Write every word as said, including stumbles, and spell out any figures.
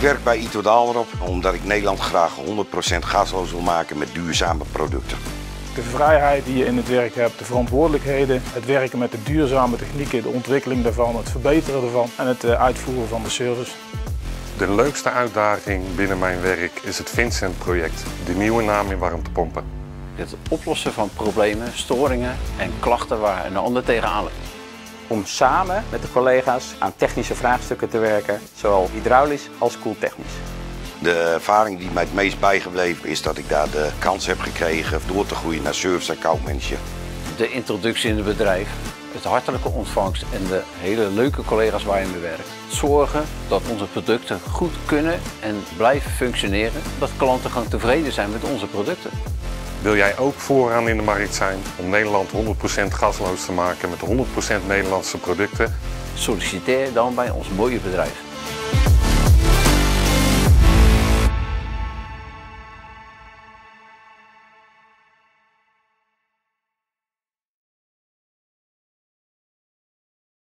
werk bij Ito Daalderop omdat ik Nederland graag honderd procent gasloos wil maken met duurzame producten. De vrijheid die je in het werk hebt, de verantwoordelijkheden, het werken met de duurzame technieken, de ontwikkeling daarvan, het verbeteren ervan en het uitvoeren van de service. De leukste uitdaging binnen mijn werk is het Vincent-project, de nieuwe naam in warmtepompen. Het oplossen van problemen, storingen en klachten waar een ander tegenaan loopt. Om samen met de collega's aan technische vraagstukken te werken, zowel hydraulisch als koeltechnisch. De ervaring die mij het meest bijgebleven is dat ik daar de kans heb gekregen door te groeien naar service account manager. De introductie in het bedrijf, het hartelijke ontvangst en de hele leuke collega's waar je mee werkt. Zorgen dat onze producten goed kunnen en blijven functioneren, dat klanten gewoon tevreden zijn met onze producten. Wil jij ook vooraan in de markt zijn om Nederland honderd procent gasloos te maken met honderd procent Nederlandse producten? Solliciteer dan bij ons mooie bedrijf.